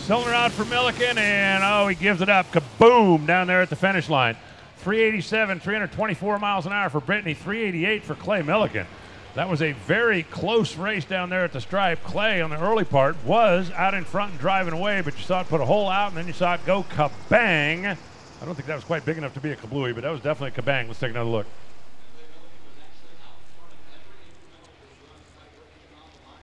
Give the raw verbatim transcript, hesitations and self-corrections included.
Cylinder out for Milliken, and oh, he gives it up. Kaboom! Down there at the finish line. three eighty-seven, three twenty-four miles an hour for Brittany, three eighty-eight for Clay Milliken. That was a very close race down there at the stripe. Clay, on the early part, was out in front and driving away, but you saw it put a hole out, and then you saw it go kabang. I don't think that was quite big enough to be a kablooey, but that was definitely a kabang. Let's take another look.